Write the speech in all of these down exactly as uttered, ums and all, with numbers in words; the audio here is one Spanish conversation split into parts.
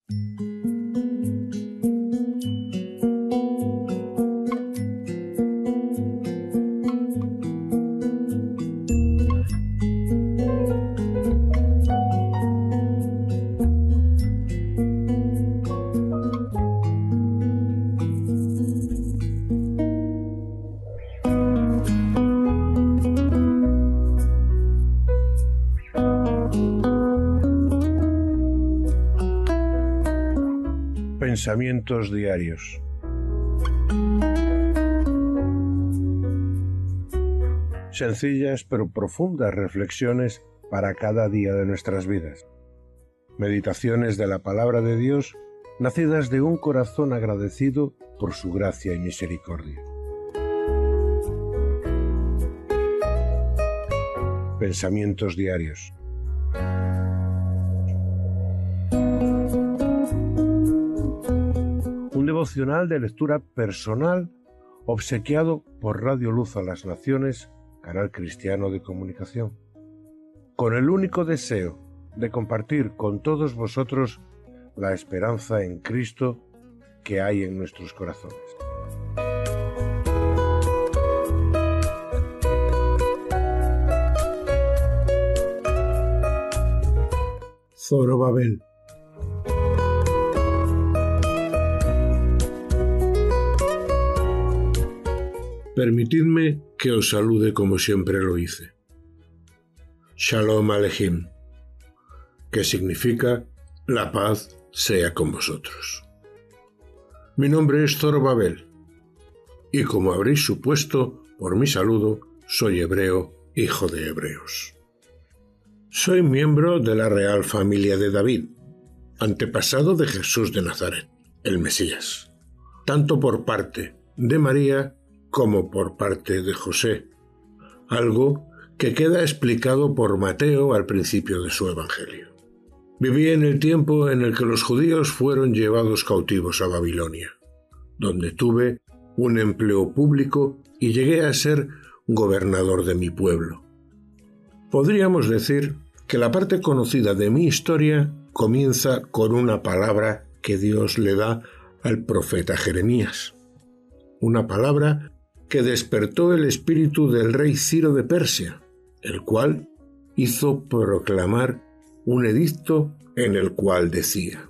Pensamientos diarios. Sencillas pero profundas reflexiones para cada día de nuestras vidas. Meditaciones de la palabra de Dios, nacidas de un corazón agradecido por su gracia y misericordia. Pensamientos diarios. Un devocional de lectura personal obsequiado por Radio Luz a las Naciones, canal cristiano de comunicación, con el único deseo de compartir con todos vosotros la esperanza en Cristo que hay en nuestros corazones. Zorobabel. Permitidme que os salude como siempre lo hice. Shalom Aleichem, que significa la paz sea con vosotros. Mi nombre es Zorobabel, y como habréis supuesto por mi saludo, soy hebreo, hijo de hebreos. Soy miembro de la real familia de David, antepasado de Jesús de Nazaret, el Mesías, tanto por parte de María como por parte de José, algo que queda explicado por Mateo al principio de su Evangelio. Viví en el tiempo en el que los judíos fueron llevados cautivos a Babilonia, donde tuve un empleo público y llegué a ser gobernador de mi pueblo. Podríamos decir que la parte conocida de mi historia comienza con una palabra que Dios le da al profeta Jeremías, una palabra que despertó el espíritu del rey Ciro de Persia, el cual hizo proclamar un edicto en el cual decía: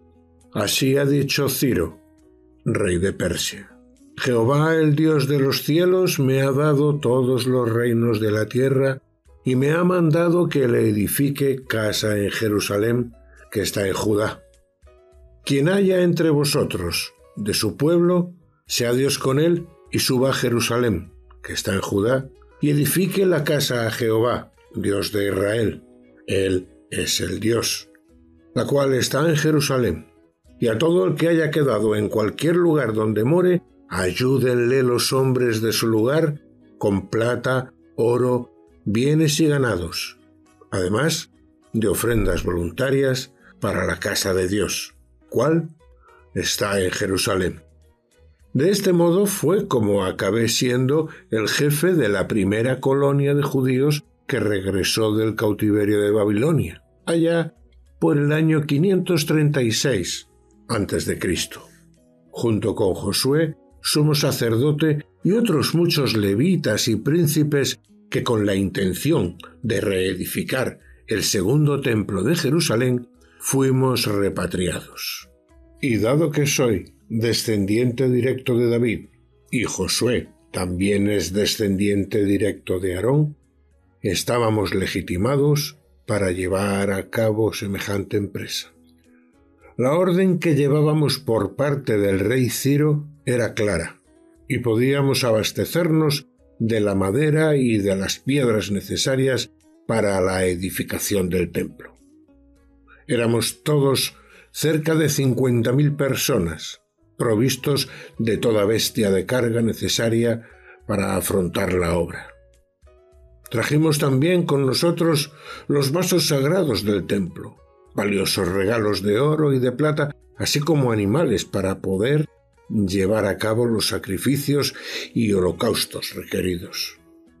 Así ha dicho Ciro, rey de Persia: Jehová, el Dios de los cielos, me ha dado todos los reinos de la tierra y me ha mandado que le edifique casa en Jerusalén, que está en Judá. Quien haya entre vosotros de su pueblo, sea Dios con él y suba a Jerusalén, que está en Judá, y edifique la casa a Jehová, Dios de Israel. Él es el Dios, la cual está en Jerusalén. Y a todo el que haya quedado en cualquier lugar donde more, ayúdenle los hombres de su lugar con plata, oro, bienes y ganados, además de ofrendas voluntarias para la casa de Dios, cual está en Jerusalén. De este modo fue como acabé siendo el jefe de la primera colonia de judíos que regresó del cautiverio de Babilonia, allá por el año quinientos treinta y seis antes de Cristo, junto con Josué, sumo sacerdote, y otros muchos levitas y príncipes que con la intención de reedificar el segundo templo de Jerusalén fuimos repatriados. Y dado que soy descendiente directo de David, y Josué también es descendiente directo de Aarón, estábamos legitimados para llevar a cabo semejante empresa. La orden que llevábamos por parte del rey Ciro era clara, y podíamos abastecernos de la madera y de las piedras necesarias para la edificación del templo. Éramos todos cerca de cincuenta mil personas, provistos de toda bestia de carga necesaria para afrontar la obra. Trajimos también con nosotros los vasos sagrados del templo, valiosos regalos de oro y de plata, así como animales para poder llevar a cabo los sacrificios y holocaustos requeridos.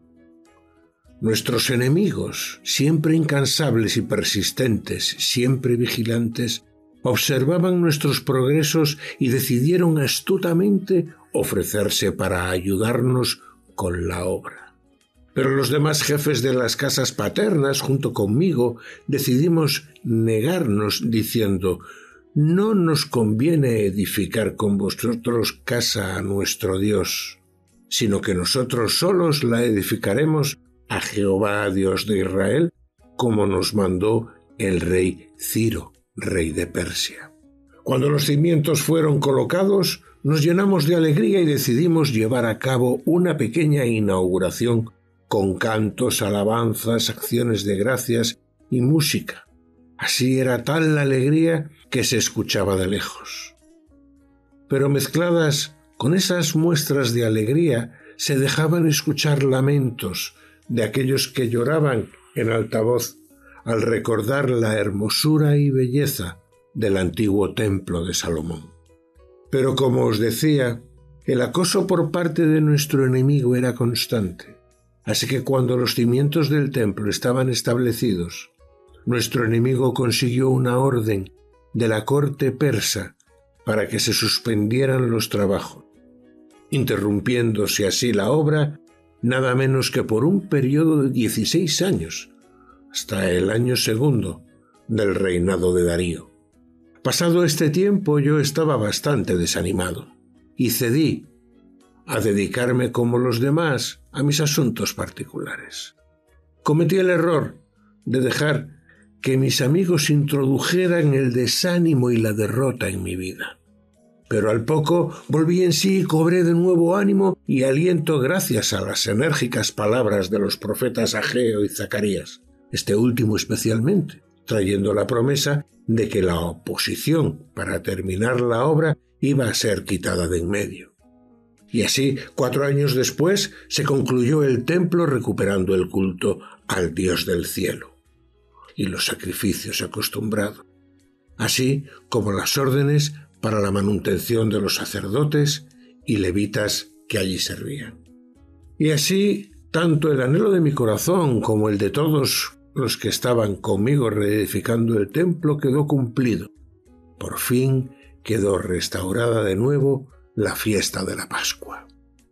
Nuestros enemigos, siempre incansables y persistentes, siempre vigilantes, observaban nuestros progresos y decidieron astutamente ofrecerse para ayudarnos con la obra. Pero los demás jefes de las casas paternas, junto conmigo, decidimos negarnos diciendo: «No nos conviene edificar con vosotros casa a nuestro Dios, sino que nosotros solos la edificaremos a Jehová, Dios de Israel, como nos mandó el rey Ciro, rey de Persia». Cuando los cimientos fueron colocados, nos llenamos de alegría y decidimos llevar a cabo una pequeña inauguración con cantos, alabanzas, acciones de gracias y música. Así era tal la alegría que se escuchaba de lejos. Pero mezcladas con esas muestras de alegría se dejaban escuchar lamentos de aquellos que lloraban en alta voz al recordar la hermosura y belleza del antiguo templo de Salomón. Pero como os decía, el acoso por parte de nuestro enemigo era constante. Así que cuando los cimientos del templo estaban establecidos, nuestro enemigo consiguió una orden de la corte persa para que se suspendieran los trabajos, interrumpiéndose así la obra nada menos que por un periodo de dieciséis años, hasta el año segundo del reinado de Darío. Pasado este tiempo yo estaba bastante desanimado y cedí a dedicarme como los demás a mis asuntos particulares. Cometí el error de dejar que mis amigos introdujeran el desánimo y la derrota en mi vida. Pero al poco volví en sí y cobré de nuevo ánimo y aliento gracias a las enérgicas palabras de los profetas Ageo y Zacarías, este último especialmente, trayendo la promesa de que la oposición para terminar la obra iba a ser quitada de en medio. Y así, cuatro años después, se concluyó el templo recuperando el culto al Dios del cielo y los sacrificios acostumbrados, así como las órdenes para la manutención de los sacerdotes y levitas que allí servían. Y así, tanto el anhelo de mi corazón como el de todos los que estaban conmigo reedificando el templo quedó cumplido. Por fin quedó restaurada de nuevo la fiesta de la Pascua.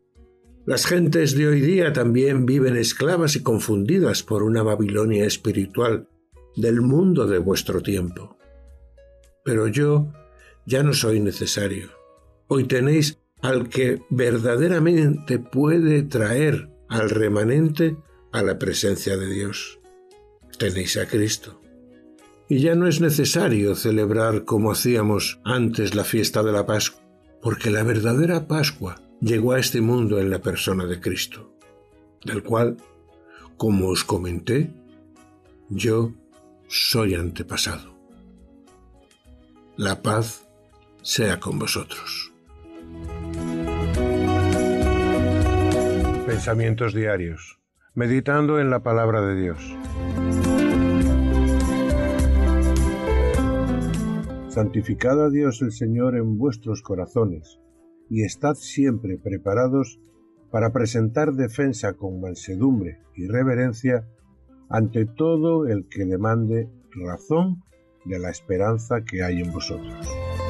Las gentes de hoy día también viven esclavas y confundidas por una Babilonia espiritual del mundo de vuestro tiempo. Pero yo ya no soy necesario. Hoy tenéis al que verdaderamente puede traer al remanente a la presencia de Dios. Tenéis a Cristo. Y ya no es necesario celebrar como hacíamos antes la fiesta de la Pascua, porque la verdadera Pascua llegó a este mundo en la persona de Cristo, del cual, como os comenté, yo soy antepasado. La paz sea con vosotros. Pensamientos diarios, meditando en la palabra de Dios. Santificad a Dios el Señor en vuestros corazones, y estad siempre preparados para presentar defensa con mansedumbre y reverencia ante todo el que demande razón de la esperanza que hay en vosotros.